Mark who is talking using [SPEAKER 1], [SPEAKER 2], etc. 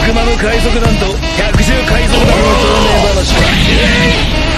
[SPEAKER 1] 悪魔の海賊団と百獣海賊団の透明話は